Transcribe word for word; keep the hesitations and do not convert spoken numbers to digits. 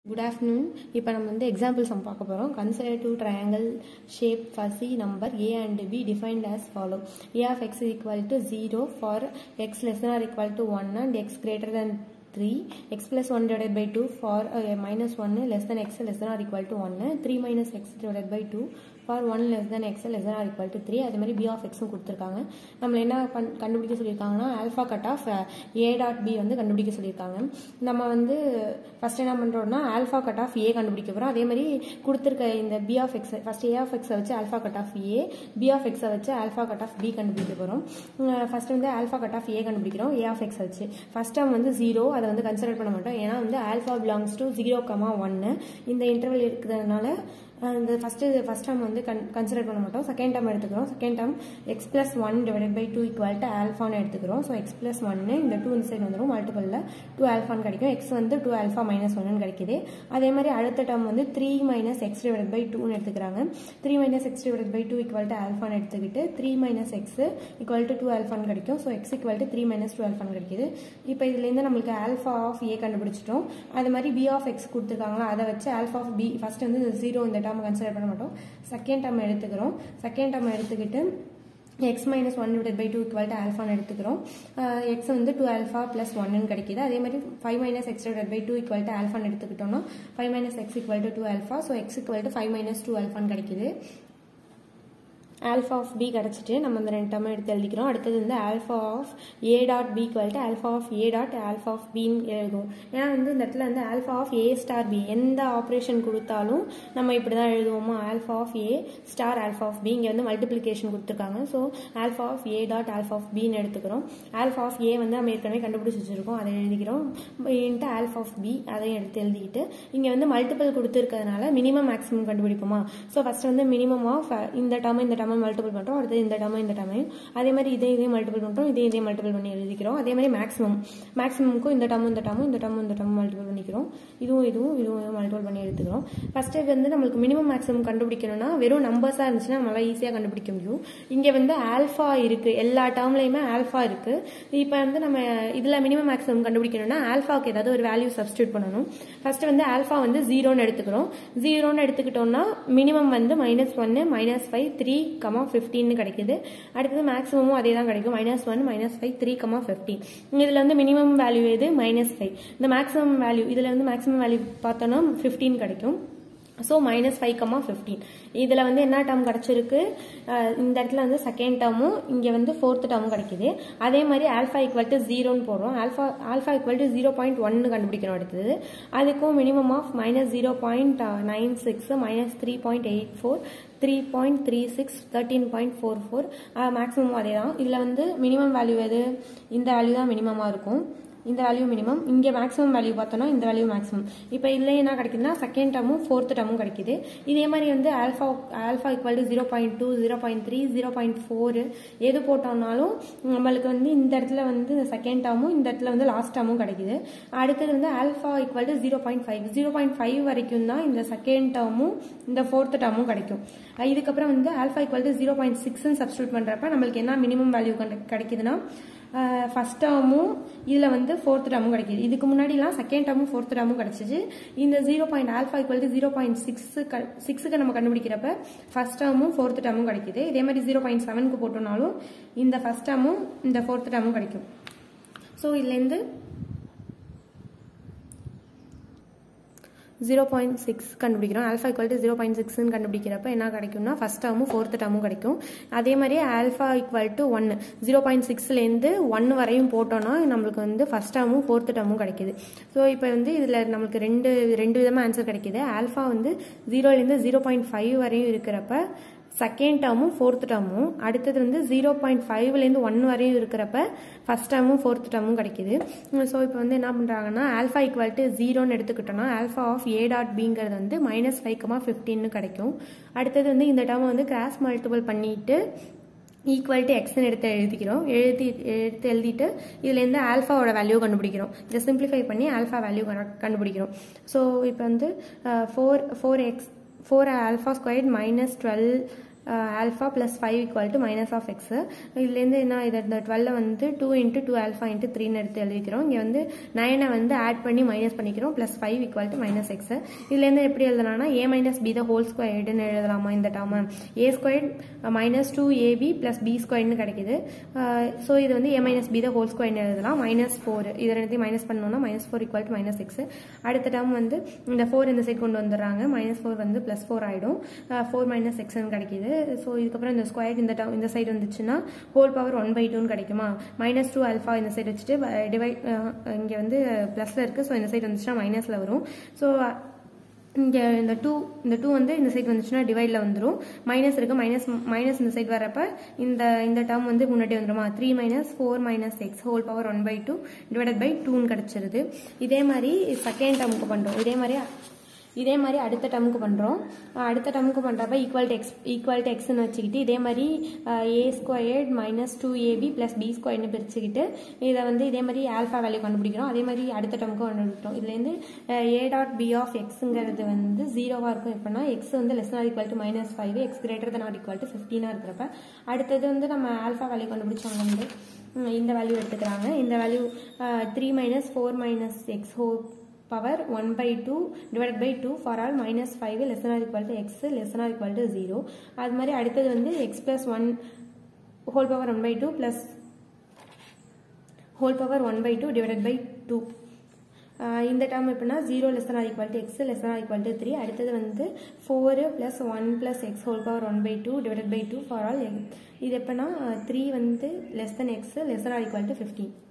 Good afternoon. இப்போ நம்ம வந்து example sum பார்க்க போறோம். Consider two triangle shape fuzzy number A and B defined as follow. A of x is equal to zero for x less than or equal to one and x greater than three. X plus one divided by two for uh, minus one less than x less than or equal to one. three minus x divided by two for one less than x less than or equal to three. அதே மாதிரி b of x கொடுத்திருக்காங்க. நம்ம என்ன கண்டுபிடிக்க சொல்லிருக்காங்கன்னா alpha cut of a dot b வந்து கண்டுபிடிக்க சொல்லிருக்காங்க. நம்ம வந்து ஃபர்ஸ்ட் என்ன பண்றோம்னா alpha cut of a கண்டுபிடிக்க போறோம். அதே மாதிரி கொடுத்திருக்க இந்த b of x first a of x வச்சு alpha cut of a, b of x வச்சு alpha cut of b கண்டுபிடிக்க போறோம். ஃபர்ஸ்ட் வந்து alpha cut of a கண்டுபிடிக்கிறோம் a of x வச்சு. ஃபர்ஸ்ட் டேர்ம் வந்து zero, அதை வந்து கன்சிடர் பண்ண மாட்டோம். ஏன்னா வந்து alpha belongs to zero, one இந்த இன்டர்வல் இருக்கிறதுனால இந்த ஃபர்ஸ்ட் ஃபர்ஸ்ட் டேர்ம் வந்து கன்சிடர் பண்ண மாட்டோம். செகண்ட் டேர்ம் எடுத்துக்கிறோம். Second term x plus one divided by two equal to ஆல்ஃபான்னு எடுத்துக்கிறோம். ஸோ எக்ஸ் பிளஸ் ஒன்னு இந்த டூ இந்த சைடு வந்துடும், மல்டிபிளில் டூ ஆல்ஃபான்னு கிடைக்கும். எக்ஸ் வந்து டூ ஆல்ஃபா மைனஸ் ஒன்னு கிடைக்குது. அதே மாதிரி அடுத்த டேர்ம் வந்து three minus x divided by டூன்னு எடுத்துக்கிறாங்க. Three minus x divided by two equal to ஆல்ஃபான்னு எடுத்துக்கிட்டு three minus x equal to two ஆல்ஃபான்னு கிடைக்கும். So x equal to three minus two ஆல்ஃபான்னு கிடைக்குது. இப்போ இதுலேருந்து நம்மளுக்கு ஆல்ஃபா ஆஃப் ஏ கண்டுபிடிச்சிட்டோம். அது மாதிரி பி ஆஃப் எக்ஸ் கொடுத்துருக்காங்களா, அதை வச்சு ஆல்ஃபா ஆஃப் பி ஃபர்ஸ்ட் வந்து ஜீரோ இந்த டேர்ம் கன்சிடர் பண்ண மாட்டோம். செகண்ட் டேர்ம் எடுத்துக்கிறோம். செகண்ட் டேர்ம் எடுத்துக்கிட்டு x minus one divided by two equal to alpha எடுத்துக்கிறோம். x வந்து two alpha plus one கிடைக்குது. அதே மாதிரி five minus x divided by two equal to alpha எடுத்துக்கிட்டோம்னா five minus x equal to two alpha. So x equal to five minus two alpha கிடைக்குது. alpha of b கிடைச்சிட்டு நம்ம இந்த ரெண்டு term எடுத்து எழுதிக்கிறோம். அடுத்தது வந்து alpha of a dot b equal to alpha of a dot alpha of b எழுதுவோம். ஏன்னா வந்து இந்த இடத்துல வந்து alpha of a star b எந்த ஆப்ரேஷன் கொடுத்தாலும் நம்ம இப்படி தான் எழுதுவோமா, alpha of a star alpha of b. இங்கே வந்து மல்டிப்ளிகேஷன் கொடுத்துருக்காங்க. So alpha of a dot alpha of b எடுத்துக்கிறோம். alpha of a வந்து நம்ம ஏற்கனவே கண்டுபிடிச்சி வச்சிருக்கோம், அதை எழுதிக்கிறோம். இன்ட்டு alpha of b அதையும் எடுத்து எழுதிக்கிட்டு இங்கே வந்து மல்டிபிள் கொடுத்துருக்கிறதுனால மினிமம் மேக்ஸிமம் கண்டுபிடிப்போமா. ஸோ ஃபர்ஸ்ட் வந்து மினிமம் ஆஃப் இந்த டேர்ம் இந்த டேர்ம் மல்டிபிள் பண்றோம். அடுத்து இந்த டேர்ம் இந்த டேர்மையும் அதே மாதிரி இதே இதே மல்டிபிள் பண்றோம். இதே இதே மல்டிபிள் பண்ணி எழுதிக்கிறோம். அதே மாதிரி மேக்ஸிமம் மேக்ஸிமம்க்கும் இந்த டேர்ம் இந்த டேர்ம் இந்த டேர்ம் இந்த டேர்ம் மல்டிபிள் பண்ணிக்கிறோம். இதுவும் இதுவும் இதுவும் மல்டிபிள் பண்ணி எடுத்துக்கிறோம். ஃபர்ஸ்ட் வந்து நம்மளுக்கு மினிமம் மேக்ஸிமம் கண்டுபிடிக்கணும்னா வெறும் நம்பர்ஸா இருந்துச்சுன்னா நம்மளால ஈஸியா கண்டுபிடிக்க முடியும். இங்க வந்து ஆல்பா இருக்கு, எல்லா டேர்ம்லயுமே ஆல்பா இருக்கு. இப்போ வந்து நம்ம இதுல மினிமம் மேக்ஸிமம் கண்டுபிடிக்கணும்னா ஆல்பாக்கு ஏதாவது ஒரு வேல்யூ சப்ஸ்டியூட் பண்ணணும். ஃபர்ஸ்ட் வந்து ஆல்பா வந்து ஜீரோன்னு எடுத்துக்கிறோம். ஜீரோன்னு எடுத்துக்கிட்டோம்னா மினிமம் வந்து மைனஸ் ஒன்னு minus five three comma fifteen கிடைக்குது. அடுத்தது மேக்ஸிமமும் அதே தான் கிடைக்கும், minus one minus five three comma fifteen. இதுல வந்து மினிமம் வேல்யூ எது, மைனஸ் ஃபைவ். இந்த மேக்ஸிமம் வேல்யூ இதுல வந்து மேக்ஸிமம் வேல்யூ பார்த்தோம்னா பிப்டீன் கிடைக்கும். So minus five comma fifteen. இதுல வந்து என்ன டேர்ம் கிடைச்சிருக்கு, இந்த இடத்துல வந்து செகண்ட் டேர்மும் இங்க வந்து ஃபோர்த் டேர்மும் கிடைக்குது. அதே மாதிரி ஆல்பா ஈக்குவல் டு ஜீரோன்னு போடுறோம். Alpha alpha equal to zero point ஒன்னு கண்டுபிடிக்கணும். அடுத்தது அதுக்கும் minimum of minus zero point nine six minus three point eight four three point three six thirteen point four four maximum அதே தான். இதுல வந்து மினிமம் வேல்யூ எது, இந்த வேல்யூ தான் மினிமமா இருக்கும். இந்த வேல்யூ மினிமம், இங்கே மேக்ஸிமம் வேல்யூ பார்த்தோம்னா இந்த வேல்யூ மேக்ஸிமம். இப்போ இதுல என்ன கிடைக்குதுன்னா செகண்ட் டேர்மும் ஃபோர்த் டேர்மும் கிடைக்குது. இதே மாதிரி வந்து alpha alpha equal to zero point two zero point three zero point four எது போட்டோம்னாலும் நம்மளுக்கு வந்து இந்த இடத்துல வந்து செகண்ட் டேர்மும் இந்த இடத்துல வந்து லாஸ்ட் டேர்மும் கிடைக்குது. அடுத்தது வந்து alpha equal to zero point five zero point five வரைக்கும் தான் இந்த செகண்ட் டேர்மும் இந்த ஃபோர்த் டேர்மும் கிடைக்கும். இதுக்கப்புறம் வந்து alpha equal to zero point six substitute பண்றப்ப நம்மளுக்கு என்ன மினிமம் வேல்யூ கிடைக்குதுன்னா ஃபர்ஸ்ட் டேர்மும் இதுல வந்து ஃபோர்த் டேர்மும் கிடைக்குது. இதுக்கு முன்னாடிலாம் செகண்ட் டேர்மும் ஃபோர்த் டேர்மும் கிடைச்சிச்சு. இந்த zero point alpha equal to zero point six சிக்ஸுக்கு நம்ம கண்டுபிடிக்கிறப்ப ஃபர்ஸ்ட் டேர்மும் ஃபோர்த் டேர்மும் கிடைக்குது. இதே மாதிரி ஜீரோ பாயிண்ட் செவனுக்கு போட்டோம்னாலும் இந்த ஃபர்ஸ்ட் டேர்மும் இந்த ஃபோர்த் டேர்மும் கிடைக்கும். ஸோ இதுல இருந்து ஜீரோ பாயிண்ட் சிக்ஸ் கண்டுபிடிக்கிறோம். Alpha equal to zero point சிக்ஸ்ன்னு கண்டுபிடிக்கிறப்ப என்ன கிடைக்கும்னா ஃபர்ஸ்ட் டேர்மும் ஃபோர்த் டேர்மும் கிடைக்கும். அதே மாதிரி alpha equal to one zero point சிக்ஸ்லேருந்து ஒன் வரையும் போட்டோம்னா நம்மளுக்கு வந்து ஃபர்ஸ்ட் டேர்மும் ஃபோர்த் டேர்மும் கிடைக்குது. ஸோ இப்போ வந்து இதில் நம்மளுக்கு ரெண்டு ரெண்டு விதமாக ஆன்சர் கிடைக்குது. ஆல்ஃபா வந்து ஜீரோலேருந்து ஜீரோ பாயிண்ட் ஃபைவ் வரையும் இருக்கிறப்ப செகண்ட் டேர்மும் ஃபோர்த் டேர்மும், அடுத்தது வந்து ஜீரோ பாயிண்ட் ஃபைவ்லேருந்து ஒன் வரையும் இருக்கிறப்ப ஃபர்ஸ்ட் டேர்மும் ஃபோர்த் டேர்மும் கிடைக்குது. ஸோ இப்போ வந்து என்ன பண்ணுறாங்கன்னா ஆல்ஃபா ஈக்குவல் டு ஜீரோன்னு எடுத்துக்கிட்டோம்னா ஆல்ஃபா ஆஃப் ஏ டாட் பிங்கிறது வந்து மைனஸ் ஃபைவ் கமா ஃபிஃப்டீன்னு கிடைக்கும். அடுத்தது வந்து இந்த டேர்மை வந்து கிராஸ் மல்டிபிள் பண்ணிட்டு ஈக்குவல் டு எக்ஸ்ன்னு எடுத்து எழுதிக்கிறோம். எழுதி எடுத்து எழுதிட்டு இதுலேருந்து ஆல்ஃபாவோட வேல்யூ கண்டுபிடிக்கிறோம். இதை சிம்பிளிஃபை பண்ணி ஆல்ஃபா வேல்யூ கண்டுபிடிக்கிறோம். ஸோ இப்போ வந்து four four x four alpha squared minus twelve alpha plus five equal to minus of x. இதுலேருந்து என்ன இது இந்த டுவெல்லை வந்து two into two alpha into த்ரீன்னு எடுத்து எழுதிக்கிறோம். இங்கே வந்து நைனை வந்து ஆட் பண்ணி மைனஸ் பண்ணிக்கிறோம் plus five equal to minus x. இதுலேருந்து எப்படி எழுதலாம்னா A minus B the whole ஸ்கொயர்டுன்னு எழுதலாமா இந்த டேர்மை. A squared minus two AB plus B ஸ்கொயர்னு கிடைக்குது. ஸோ இது வந்து A minus B the whole ஸ்கொயர்னு எழுதலாம். மைனஸ் ஃபோர் இதை ரெண்டுத்தையும் மைனஸ் பண்ணோம்னா minus four equal to minus x. அடுத்த டேர்ம் வந்து இந்த ஃபோர் இந்த சைட் கொண்டு வந்துடுறாங்க. மைனஸ் ஃபோர் வந்து ப்ளஸ் ஃபோர் ஆகிடும். ஃபோர் மைனஸ் எக்ஸ்ன்னு கிடைக்குது. ஸோ இதுக்கப்புறம் இந்த ஸ்கொயர் இந்த டேர்ம் இந்த சைடு வந்துச்சுன்னா ஹோல் பவர் ஒன் பை டூன்னு கிடைக்குமா. மைனஸ் டூ ஆல்ஃபா இந்த சைடு வச்சுட்டு டிவைட் இங்கே வந்து ப்ளஸில் இருக்குது. ஸோ இந்த சைடு வந்துச்சுன்னா மைனஸில் வரும். ஸோ இங்கே இந்த டூ இந்த டூ வந்து இந்த சைடு வந்துச்சுன்னா டிவைடில் வந்துடும். மைனஸ் இருக்குது. மைனஸ் மைனஸ் இந்த சைடு வரப்போ இந்த இந்த டேர்ம் வந்து முன்னாடி வந்துடுமா. Three minus four minus x whole power one by two divided by டூன்னு கிடச்சிருது. இதே மாதிரி செகண்ட் டேர்முக்கு பண்ணுறோம். இதே மாதிரி இதே மாதிரி அடுத்த டேர்முக்கு பண்ணுறோம். அடுத்த டேர்முக்கு பண்ணுறப்ப equal to x equal to எக்ஸ்ன்னு வச்சுக்கிட்டு இதே மாதிரி a squared minus two AB plus B ஸ்கொயர்னு பிரிச்சுக்கிட்டு இதை வந்து இதே மாதிரி ஆல்ஃபா வேல்யூ கண்டுபிடிக்கிறோம். அதே மாதிரி அடுத்த டேர்முக்கு கண்டுபிடிக்கிறோம். இதுலேருந்து ஏ டாட் பி ஆஃப் எக்ஸுங்கிறது வந்து ஜீரோவாக இருக்கும். எப்படின்னா எக்ஸ் வந்து less not equal to minus five x greater than not equal to ஃபிஃப்டீனாக இருக்கிறப்ப அடுத்தது வந்து நம்ம ஆல்ஃபா வேல்யூ கண்டுபிடிச்சவங்க வந்து இந்த வேல்யூ எடுத்துக்கிறாங்க. இந்த value three minus four minus x whole power one by two divided by two for all minus five less than or equal to x less than or equal to zero. அது மாதிரி அடுத்தது வந்து x plus one whole power one by two plus whole power one by two divided by two. இந்த term எப்படின்னா zero less than or equal to x less than or equal to three. அடுத்தது வந்து four plus one plus x whole power one by two divided by two for all. இது எப்படின்னா three வந்து less than x less than or equal to fifteen.